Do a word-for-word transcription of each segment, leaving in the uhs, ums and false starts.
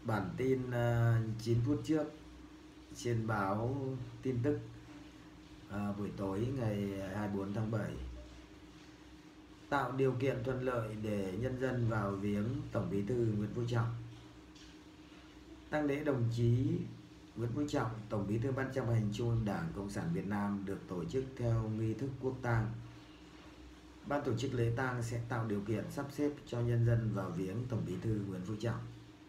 Bản tin uh, chín phút trước trên báo tin tức uh, buổi tối ngày hai mươi bốn tháng bảy. Tạo điều kiện thuận lợi để nhân dân vào viếng Tổng Bí thư Nguyễn Phú Trọng. Tang lễ đồng chí Nguyễn Phú Trọng, Tổng Bí thư Ban chấp hành Trung ương Đảng Cộng sản Việt Nam được tổ chức theo nghi thức quốc tang. Ban tổ chức lễ tang sẽ tạo điều kiện sắp xếp cho nhân dân vào viếng Tổng Bí thư Nguyễn Phú Trọng.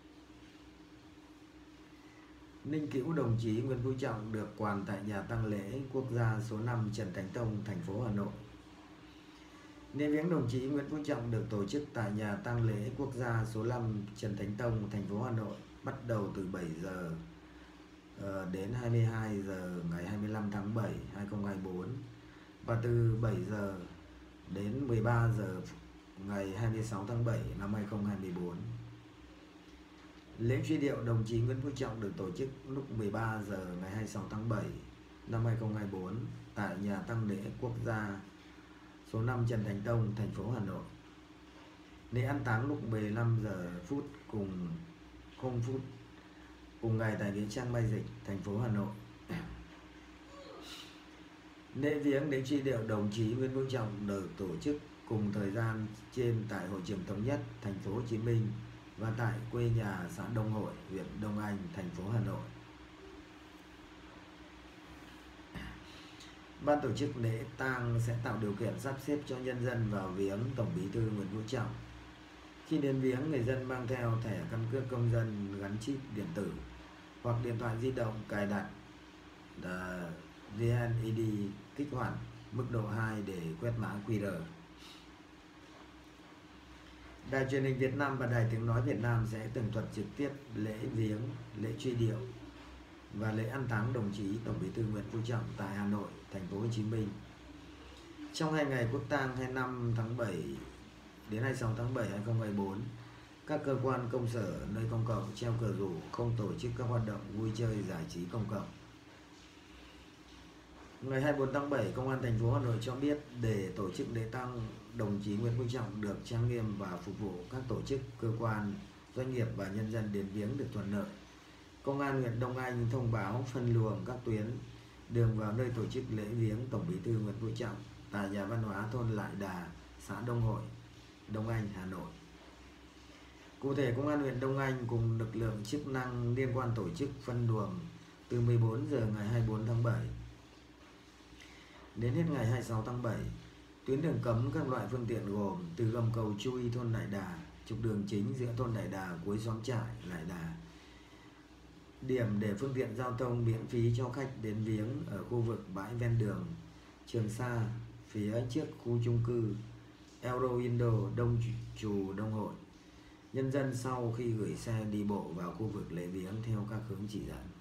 Linh cữu đồng chí Nguyễn Phú Trọng được quàn tại nhà tang lễ quốc gia số năm Trần Thánh Tông, thành phố Hà Nội. Lễ viếng đồng chí Nguyễn Phú Trọng được tổ chức tại nhà tang lễ quốc gia số năm Trần Thánh Tông, thành phố Hà Nội, bắt đầu từ bảy giờ đến hai mươi hai giờ ngày hai mươi lăm tháng bảy năm hai nghìn không trăm hai mươi tư và từ bảy giờ đến mười ba giờ ngày hai mươi sáu tháng bảy năm hai nghìn không trăm hai mươi tư. Lễ truy điệu đồng chí Nguyễn Phú Trọng được tổ chức lúc mười ba giờ ngày hai mươi sáu tháng bảy năm hai nghìn không trăm hai mươi tư tại nhà tang lễ quốc gia số năm Trần Thánh Tông, thành phố Hà Nội. Lễ an táng lúc mười lăm giờ phút cùng không phút cùng ngày tại nghĩa trang Mai Dịch, thành phố Hà Nội. Lễ viếng lễ truy điệu đồng chí Nguyễn Phú Trọng được tổ chức cùng thời gian trên tại hội trường Thống Nhất, thành phố Hồ Chí Minh và tại quê nhà xã Đông Hội, huyện Đông Anh, thành phố Hà Nội. Ban tổ chức lễ tang sẽ tạo điều kiện sắp xếp cho nhân dân vào viếng Tổng Bí thư Nguyễn Phú Trọng. Khi đến viếng, người dân mang theo thẻ căn cước công dân gắn chip điện tử hoặc điện thoại di động cài đặt vê en e đê kích hoạt mức độ hai để quét mã quy rờ. Đài truyền hình Việt Nam và Đài Tiếng nói Việt Nam sẽ tường thuật trực tiếp lễ viếng, lễ truy điệu và lễ an táng đồng chí Tổng Bí thư Nguyễn Phú Trọng tại Hà Nội, thành phố Hồ Chí Minh. Trong hai ngày quốc tang hai mươi lăm tháng bảy đến hai mươi sáu tháng bảy năm hai nghìn không trăm hai mươi tư, các cơ quan công sở, nơi công cộng treo cờ rủ, không tổ chức các hoạt động vui chơi giải trí công cộng. Ngày hai mươi tư tháng bảy, Công an thành phố Hà Nội cho biết để tổ chức lễ tang đồng chí Nguyễn Phú Trọng được trang nghiêm và phục vụ các tổ chức, cơ quan, doanh nghiệp và nhân dân đến viếng được thuận lợi, Công an huyện Đông Anh thông báo phân luồng các tuyến đường vào nơi tổ chức lễ viếng Tổng Bí thư Nguyễn Phú Trọng tại nhà văn hóa thôn Lại Đà, xã Đông Hội, Đông Anh, Hà Nội. Cụ thể, Công an huyện Đông Anh cùng lực lượng chức năng liên quan tổ chức phân luồng từ mười bốn giờ ngày hai mươi tư tháng bảy đến hết ngày hai mươi sáu tháng bảy. Tuyến đường cấm các loại phương tiện gồm từ gầm cầu Chui, thôn Lại Đà, trục đường chính giữa thôn Lại Đà, cuối xóm Trại, Lại Đà. Điểm để phương tiện giao thông miễn phí cho khách đến viếng ở khu vực bãi ven đường Trường Sa, phía trước khu chung cư Euro Indo, Đông Trù, Đông Hội. Nhân dân sau khi gửi xe đi bộ vào khu vực lễ viếng theo các hướng chỉ dẫn.